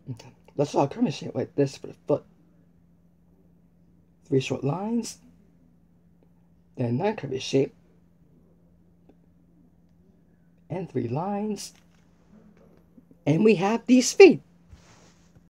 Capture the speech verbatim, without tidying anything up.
Let's draw a curving shape like this for the foot. Three short lines, then another curvy shape, and three lines, and we have these feet.